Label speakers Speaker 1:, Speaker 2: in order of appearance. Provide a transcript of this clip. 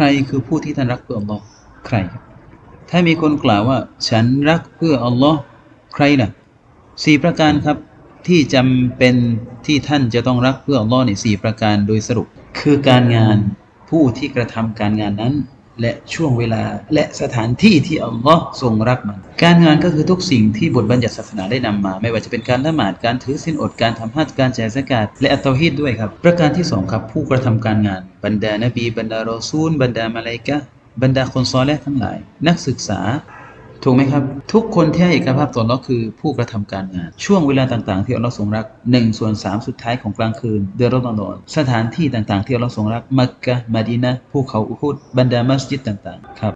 Speaker 1: รคือผู้ที่ท่านรักเพื่ออัลลอฮ์ใครถ้ามีคนกล่าวว่าฉันรักเพื่ออัลลอฮ์ใครล่ะ4ประการครับที่จำเป็นที่ท่านจะต้องรักเพื่ออัลลอฮ์เนี่ย4ประการโดยสรุปคือการงานผู้ที่กระทำการงานนั้นและช่วงเวลาและสถานที่ที่อัลลอฮ์ทรงรักมันการงานก็คือทุกสิ่งที่บทบัญญัติศาสนาได้นำมาไม่ว่าจะเป็นการละหมาดการถือศีลอดการทำฮัจญ์การจ่ายซะกาตและอัตเตาฮีดด้วยครับประการที่2ครับผู้กระทำการงานบรรดานบีบรรดารอซูลบรรดามะลาอิกะฮ์บรรดาคนซอลิห์ทั้งหลายนักศึกษาถูกไหมครับทุกคนที่ให้เอกภาพต่ออัลเลาะห์คือผู้กระทำการงานช่วงเวลาต่างๆที่อัลเลาะห์ทรงรัก1/3สุดท้ายของกลางคืนเดือนรอมฎอนสถานที่ต่างๆที่อัลเลาะห์ทรงรักมักกะฮ์มะดีนะห์ภูเขาอุฮุดบรรดามัสยิดต่างๆครับ